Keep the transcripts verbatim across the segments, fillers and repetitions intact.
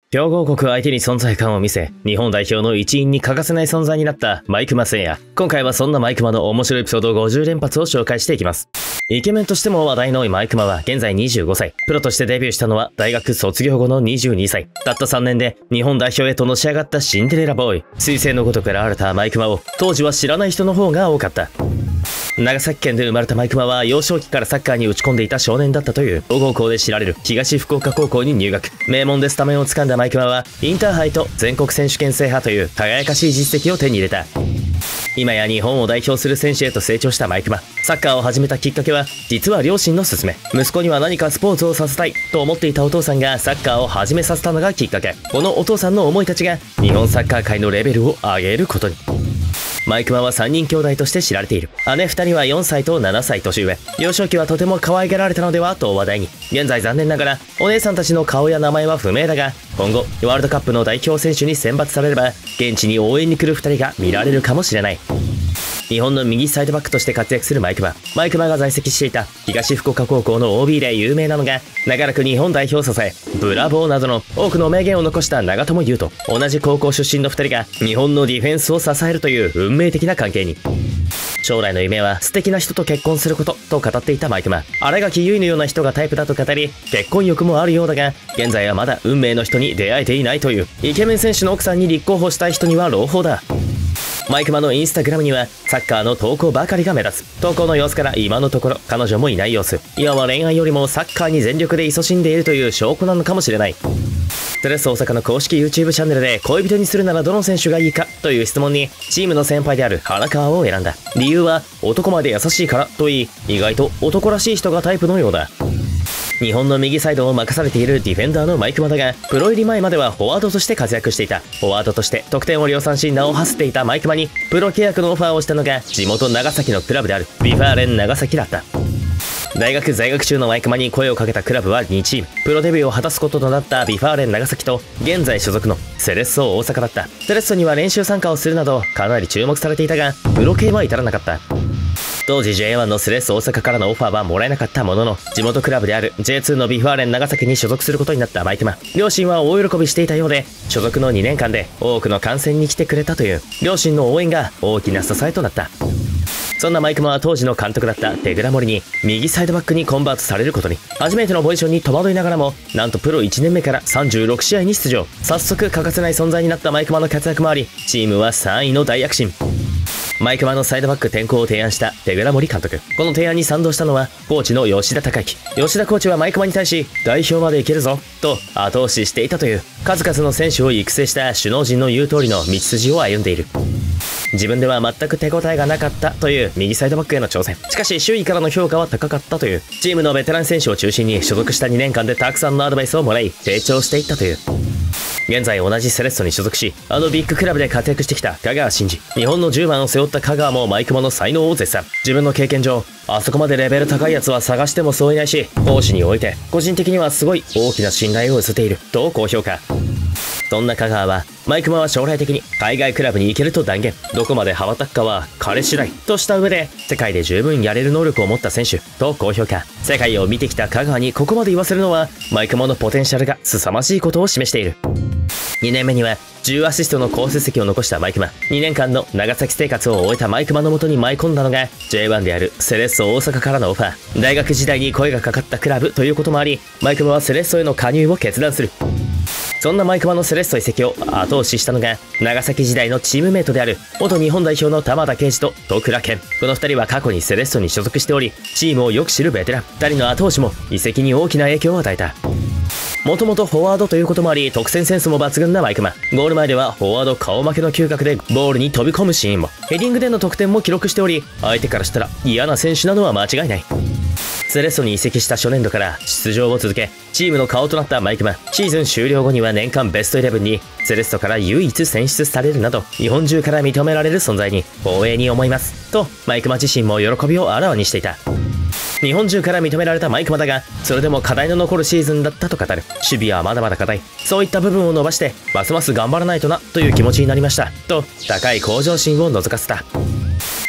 強豪国相手に存在感を見せ、日本代表の一員に欠かせない存在になった毎熊晟也。今回はそんな毎熊の面白いエピソードごじゅう連発を紹介していきます。イケメンとしても話題の毎熊は現在にじゅうごさい。プロとしてデビューしたのは大学卒業後のにじゅうにさい。たったさんねんで日本代表へとのし上がったシンデレラボーイ。彗星のごとく現れた毎熊を当時は知らない人の方が多かった。長崎県で生まれた毎熊は幼少期からサッカーに打ち込んでいた少年だったという強豪校で知られる東福岡高校に入学。名門でスタメンをつかんだ毎熊はインターハイと全国選手権制覇という輝かしい実績を手に入れた。今や日本を代表する選手へと成長した毎熊。サッカーを始めたきっかけは実は両親の勧め。息子には何かスポーツをさせたいと思っていたお父さんがサッカーを始めさせたのがきっかけ。このお父さんの思いたちが日本サッカー界のレベルを上げることに。毎熊はさんにん兄弟として知られている。姉ふたりはよんさいとななさい年上。幼少期はとても可愛がられたのではと話題に。現在残念ながらお姉さんたちの顔や名前は不明だが、今後ワールドカップの代表選手に選抜されれば現地に応援に来るふたりが見られるかもしれない。日本の右サイドバックとして活躍する毎熊。毎熊が在籍していた東福岡高校の オービー で有名なのが、長らく日本代表を支え、ブラボーなどの多くの名言を残した長友佑都。同じ高校出身のふたりが日本のディフェンスを支えるという運命的な関係に。将来の夢は素敵な人と結婚することと語っていた毎熊。新垣結衣のような人がタイプだと語り、結婚欲もあるようだが、現在はまだ運命の人に出会えていないという。イケメン選手の奥さんに立候補したい人には朗報だ。毎熊のインスタグラムにはサッカーの投稿ばかりが目立つ。投稿の様子から今のところ彼女もいない様子。いわば恋愛よりもサッカーに全力で勤しんでいるという証拠なのかもしれない。セレッソ大阪の公式 YouTube チャンネルで恋人にするならどの選手がいいかという質問にチームの先輩である原川を選んだ。理由は男まで優しいからといい、意外と男らしい人がタイプのようだ。日本の右サイドを任されているディフェンダーの毎熊だが、プロ入り前まではフォワードとして活躍していた。フォワードとして得点を量産し名を馳せていた毎熊にプロ契約のオファーをしたのが地元長崎のクラブであるビファーレン長崎だった。大学在学中の毎熊に声をかけたクラブはにチーム。プロデビューを果たすこととなったビファーレン長崎と現在所属のセレッソ大阪だった。セレッソには練習参加をするなどかなり注目されていたが、プロ系は至らなかった。当時 ジェイワン のセレッソ大阪からのオファーはもらえなかったものの、地元クラブである ジェイツー のビファーレン長崎に所属することになった毎熊。両親は大喜びしていたようで、所属のにねんかんで多くの観戦に来てくれたという両親の応援が大きな支えとなった。そんな毎熊は当時の監督だった手倉森に右サイドバックにコンバートされることに。初めてのポジションに戸惑いながらも、なんとプロいちねんめからさんじゅうろくしあいに出場。早速欠かせない存在になった毎熊の活躍もあり、チームはさんいの大躍進。毎熊のサイドバック転向を提案した手倉森監督。この提案に賛同したのはコーチの吉田孝之。吉田コーチは毎熊に対し代表までいけるぞと後押ししていたという。数々の選手を育成した首脳陣の言う通りの道筋を歩んでいる。自分では全く手応えがなかったという右サイドバックへの挑戦。しかし周囲からの評価は高かったという。チームのベテラン選手を中心に所属したにねんかんでたくさんのアドバイスをもらい成長していったという。現在同じセレッソに所属し、あのビッグクラブで活躍してきた香川真司。日本のじゅうばんを背負った香川も毎熊の才能を絶賛。自分の経験上、あそこまでレベル高いやつは探してもそういないし、講師において個人的にはすごい大きな信頼を寄せていると高評価。そんな香川は毎熊は将来的に海外クラブに行けると断言。どこまで羽ばたくかは彼次第とした上で、世界で十分やれる能力を持った選手と高評価。世界を見てきた香川にここまで言わせるのは毎熊のポテンシャルが凄まじいことを示している。にねんめにはじゅうアシストの好成績を残した毎熊。にねんかんの長崎生活を終えた毎熊のもとに舞い込んだのが ジェイワン であるセレッソ大阪からのオファー。大学時代に声がかかったクラブということもあり、毎熊はセレッソへの加入を決断する。そんな毎熊のセレッソ移籍を後押ししたのが長崎時代のチームメイトである元日本代表の玉田圭司と戸倉健。このふたりは過去にセレッソに所属しており、チームをよく知るベテラン。ふたりの後押しも移籍に大きな影響を与えた。もともとフォワードということもあり、得点センスも抜群な毎熊。ゴール前ではフォワード顔負けの嗅覚でボールに飛び込むシーンも、ヘディングでの得点も記録しており、相手からしたら嫌な選手なのは間違いない。セレッソに移籍した初年度から出場を続け、チームの顔となった毎熊。シーズン終了後には年間ベストイレブンにセレッソから唯一選出されるなど、日本中から認められる存在に光栄に思いますと毎熊自身も喜びをあらわにしていた。日本中から認められた毎熊だが、それでも課題の残るシーズンだったと語る。守備はまだまだ課題。そういった部分を伸ばしてますます頑張らないとなという気持ちになりましたと高い向上心を覗かせた。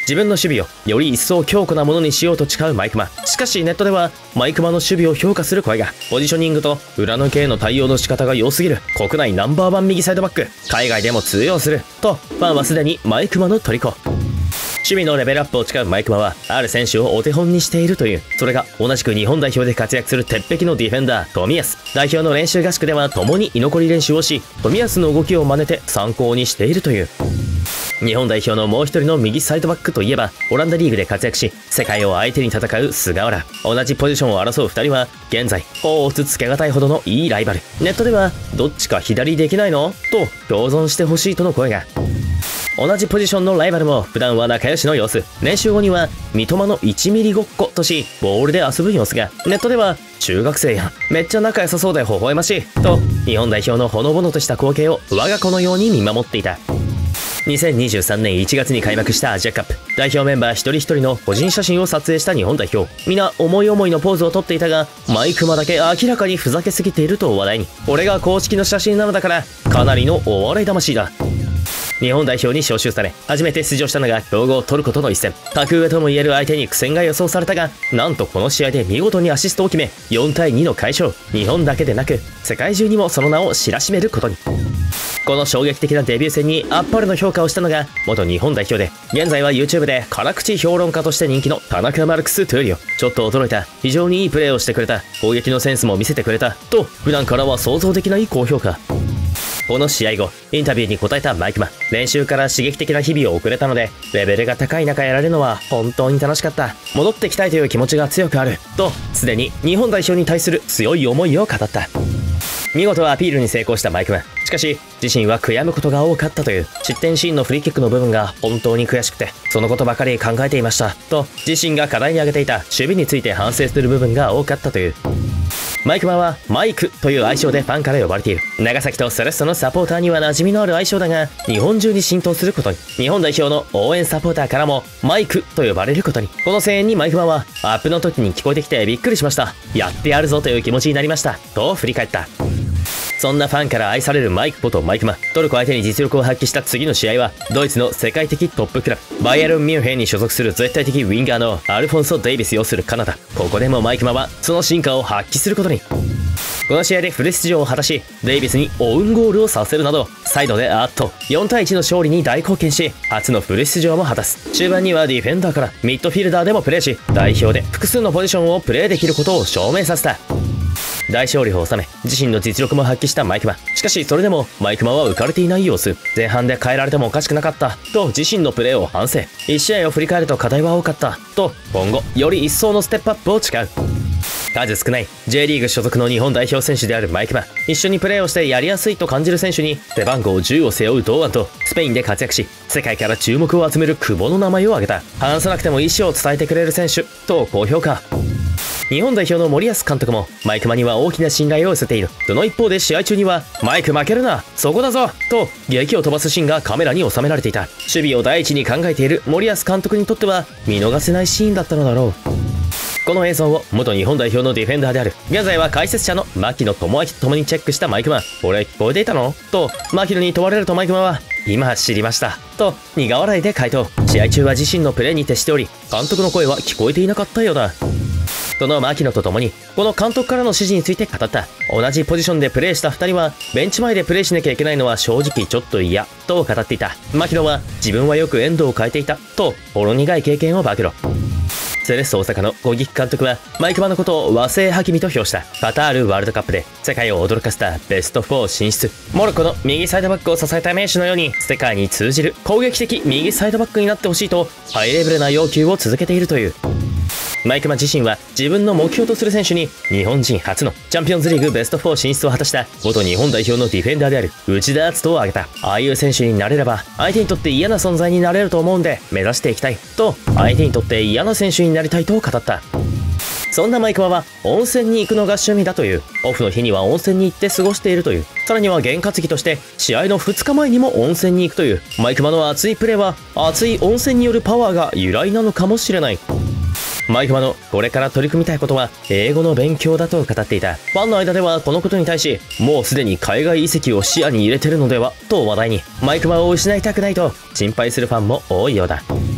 自分の守備をより一層強固なものにしようと誓う毎熊。しかしネットでは毎熊の守備を評価する声が。ポジショニングと裏の系の対応の仕方が良すぎる、国内ナンバーワン右サイドバック、海外でも通用するとファンはすでに毎熊の虜。守備のレベルアップを誓う毎熊はある選手をお手本にしているという。それが同じく日本代表で活躍する鉄壁のディフェンダー冨安。代表の練習合宿では共に居残り練習をし、冨安の動きを真似て参考にしているという。日本代表のもう一人の右サイドバックといえばオランダリーグで活躍し世界を相手に戦う菅原。同じポジションを争うふたりは現在甲乙つけがたいほどのいいライバル。ネットではどっちか左できないのと共存してほしいとの声が。同じポジションのライバルも普段は仲良しの様子。練習後には三笘のいちミリごっことしボールで遊ぶ様子が。ネットでは中学生やん、めっちゃ仲良さそうで微笑ましいと日本代表のほのぼのとした光景を我が子のように見守っていた。にせんにじゅうさんねんいちがつに開幕したアジアカップ。代表メンバー一人一人の個人写真を撮影した日本代表。皆思い思いのポーズをとっていたが毎熊だけ明らかにふざけすぎていると話題に。俺が公式の写真なのだからかなりのお笑い魂だ。日本代表に招集され初めて出場したのが強豪トルコとの一戦。格上ともいえる相手に苦戦が予想されたがなんとこの試合で見事にアシストを決めよんたいにの快勝。日本だけでなく世界中にもその名を知らしめることに。この衝撃的なデビュー戦にあっぱれの評価をしたのが元日本代表で現在は YouTube で辛口評論家として人気の田中マルクス・トゥーリオ。ちょっと驚いた、非常にいいプレーをしてくれた、攻撃のセンスも見せてくれたと普段からは想像できない高評価。この試合後インタビューに答えた毎熊。練習から刺激的な日々を送れたのでレベルが高い中やられるのは本当に楽しかった、戻ってきたいという気持ちが強くあるとすでに日本代表に対する強い思いを語った。見事アピールに成功した毎熊。しかし自身は悔やむことが多かったという。失点シーンのフリーキックの部分が本当に悔しくてそのことばかり考えていましたと自身が課題に挙げていた守備について反省する部分が多かったという。毎熊はマイクという愛称でファンから呼ばれている。長崎とセレッソのサポーターには馴染みのある愛称だが日本中に浸透することに。日本代表の応援サポーターからもマイクと呼ばれることに。この声援に毎熊はアップの時に聞こえてきてびっくりしました、やってやるぞという気持ちになりましたと振り返った。そんなファンから愛されるマイクこと毎熊。トルコ相手に実力を発揮した次の試合はドイツの世界的トップクラブバイエルンミュンヘンに所属する絶対的ウィンガーのアルフォンソ・デイビス擁するカナダ。ここでも毎熊はその進化を発揮することに。この試合でフル出場を果たしデイビスにオウンゴールをさせるなどサイドであっとよんたいいちの勝利に大貢献し初のフル出場も果たす。中盤にはディフェンダーからミッドフィルダーでもプレーし代表で複数のポジションをプレーできることを証明させた。大勝利を収め自身の実力も発揮した毎熊。しかしそれでも毎熊は浮かれていない様子。前半で変えられてもおかしくなかったと自身のプレーを反省。いち試合を振り返ると課題は多かったと今後より一層のステップアップを誓う。数少ない J リーグ所属の日本代表選手である毎熊。一緒にプレーをしてやりやすいと感じる選手に背番号じゅうを背負う堂安とスペインで活躍し世界から注目を集める久保の名前を挙げた。話さなくても意思を伝えてくれる選手と高評価。日本代表の森保監督もマイクマには大きな信頼を寄せている。その一方で試合中にはマイク負けるなそこだぞと激を飛ばすシーンがカメラに収められていた。守備を第一に考えている森保監督にとっては見逃せないシーンだったのだろう。この映像を元日本代表のディフェンダーである現在は解説者の牧野智明と共にチェックした毎熊。俺聞こえていたのと牧野に問われると毎熊は今知りましたと苦笑いで回答。試合中は自身のプレーに徹しており監督の声は聞こえていなかったようだ。その牧野と共にこの監督からの指示について語った。同じポジションでプレーしたふたりはベンチ前でプレーしなきゃいけないのは正直ちょっと嫌と語っていた。牧野は自分はよくエンドを変えていたとほろ苦い経験を暴露。セレッソ大阪の五木監督は毎熊のことを和製ハキミと評した。カタールワールドカップで世界を驚かせたベストフォー進出。モロッコの右サイドバックを支えた名手のように世界に通じる攻撃的右サイドバックになってほしいとハイレベルな要求を続けているという。マイクマ自身は自分の目標とする選手に日本人初のチャンピオンズリーグベストフォー進出を果たした元日本代表のディフェンダーである内田篤人を挙げた。ああいう選手になれれば相手にとって嫌な存在になれると思うんで目指していきたいと相手にとって嫌な選手になりたいと語った。そんなマイクマは温泉に行くのが趣味だという。オフの日には温泉に行って過ごしているという。さらには験担ぎとして試合のふつかまえにも温泉に行くという。マイクマの熱いプレーは熱い温泉によるパワーが由来なのかもしれない。マイクマのこれから取り組みたいことは英語の勉強だと語っていた。ファンの間ではこのことに対しもうすでに海外移籍を視野に入れてるのではと話題に。マイクマを失いたくないと心配するファンも多いようだ。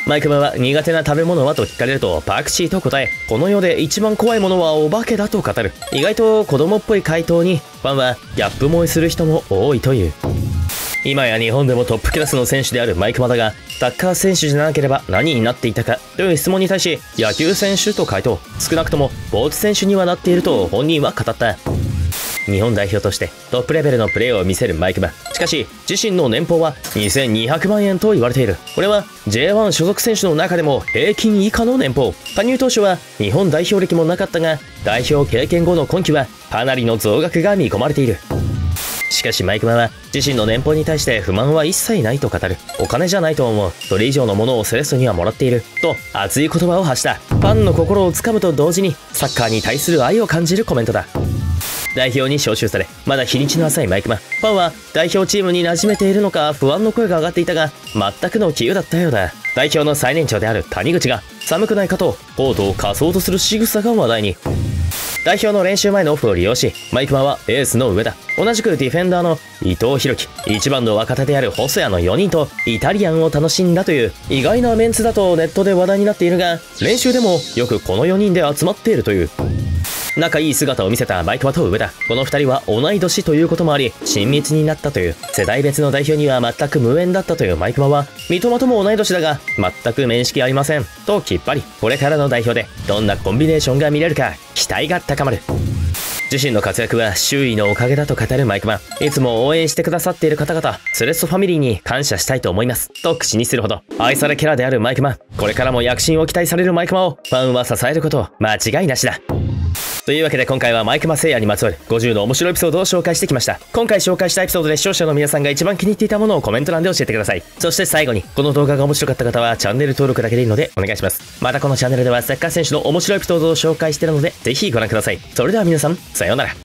マイクマは苦手な食べ物はと聞かれるとパクチーと答え、この世で一番怖いものはお化けだと語る。意外と子供っぽい回答にファンはギャップ萌えする人も多いという。今や日本でもトップクラスの選手であるマイクマだが、サッカー選手じゃなければ何になっていたかという質問に対し、野球選手と回答。少なくともスポーツ選手にはなっていると本人は語った。日本代表としてトップレベルのプレーを見せるマイクマ。しかし自身の年俸はにせんにひゃくまんえんと言われている。これは ジェイワン 所属選手の中でも平均以下の年俸。加入当初は日本代表歴もなかったが、代表経験後の今季はかなりの増額が見込まれている。しかしマイクマは自身の年俸に対して不満は一切ないと語る。お金じゃないと思う。それ以上のものをセレッソにはもらっている。と熱い言葉を発した。ファンの心をつかむと同時にサッカーに対する愛を感じるコメントだ。代表に招集され、まだ日にちの浅いマイクマ。ファンは代表チームに馴染めているのか不安の声が上がっていたが、全くの杞憂だったようだ。代表の最年長である谷口が寒くないかとコートを貸そうとする仕草が話題に。代表の練習前のオフを利用し、マイクマはエースの上田、同じくディフェンダーの伊藤洋樹、一番の若手である細谷のよにんとイタリアンを楽しんだという意外なメンツだとネットで話題になっているが、練習でもよくこのよにんで集まっているという。仲いい姿を見せたマイクマと上田。このふたりは同い年ということもあり、親密になったという。世代別の代表には全く無縁だったというマイクマは、三笘とも同い年だが、全く面識ありません。ときっぱり、これからの代表で、どんなコンビネーションが見れるか、期待が高まる。自身の活躍は周囲のおかげだと語るマイクマ。いつも応援してくださっている方々、セレッソファミリーに感謝したいと思います。と口にするほど、愛されキャラであるマイクマ。これからも躍進を期待されるマイクマを、ファンは支えること、間違いなしだ。というわけで今回はマイクマ聖夜にまつわるごじゅうの面白いエピソードを紹介してきました。今回紹介したエピソードで視聴者の皆さんが一番気に入っていたものをコメント欄で教えてください。そして最後に、この動画が面白かった方はチャンネル登録だけでいいのでお願いします。またこのチャンネルではサッカー選手の面白いエピソードを紹介しているのでぜひご覧ください。それでは皆さん、さようなら。